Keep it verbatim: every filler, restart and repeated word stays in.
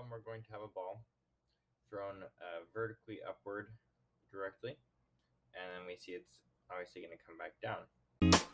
problem, we're going to have a ball thrown uh, vertically upward directly, and then we see it's obviously going to come back down.